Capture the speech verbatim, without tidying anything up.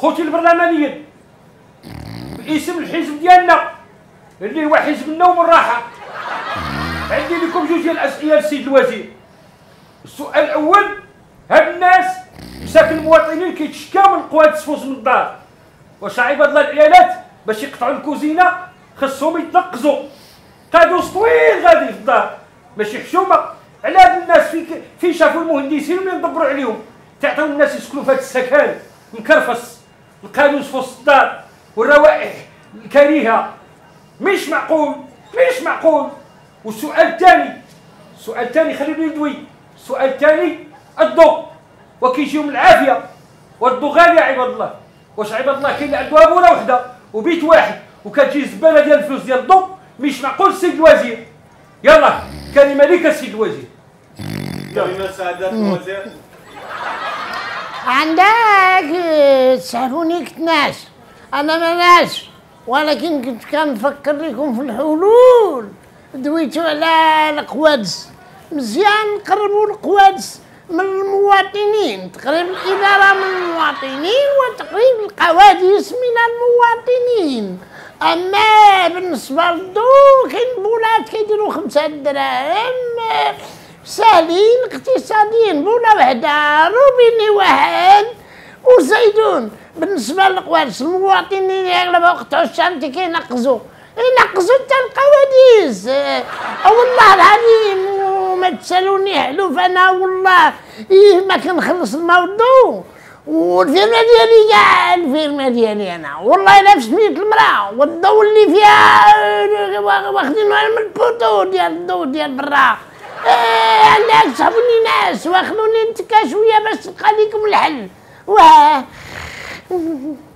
خوتي البرلمانيين باسم الحزب ديالنا اللي هو حزب النوم والراحه، عندي لكم جوج ديال الاسئله للسيد الوزير. السؤال الاول، هاد الناس مساكن المواطنين كيتشكاو من قواد السفوس من الدار، واش عباد الله العيالات باش يقطعوا الكوزينه خصهم يتنقزوا، قادوس طويل غادي في الدار ماشي حشومه. على هاد الناس في في شافوا المهندسين ملي ندبروا عليهم تعطيو الناس يسكنوا في هاد السكن مكرفس، القادوس في وسط الدار والروائح الكريهه، مش معقول مش معقول. والسؤال الثاني، السؤال الثاني خليني ندوي. السؤال الثاني، الضوء وكيجيو من العافيه، والضوء غالي يا عباد الله. واش عباد الله كاين اللي عنده ابوله وحده وبيت واحد وكتجي الزباله ديال الفلوس ديال الضوء؟ مش معقول السيد الوزير. يلا كلمه ليك السيد الوزير. كلمه سعاده الوزير. عندك تسحبوني كنت ناس، انا ما ناس، ولكن كنت كنفكر لكم في الحلول. دويتو على القوادس، مزيان نقربوا القوادس من المواطنين، تقريب الاداره من المواطنين وتقريب القوادس من المواطنين. اما بالنسبه للضوء كاين بولات كيديروا خمسة دراهم ساهلين اقتصاديين، بوله وحده روبيني واحد وزيدون. بالنسبه للقوادس المواطنين اغلب قطعوا الشانتي كينقزوا ينقزوا حتى القواديس. والله العظيم وما تسالوني حلوف، انا والله إيه ما كنخلص الموضوع. والفيرما ديالي كاع الفيرما ديالي انا والله الا في سميت المراه، والضوء اللي فيها واخدينه من البوطو ديال الضوء ديال برا. علاش صحبوني ناس واخلوني نتكا شويه باش تلقى لكم الحل. واه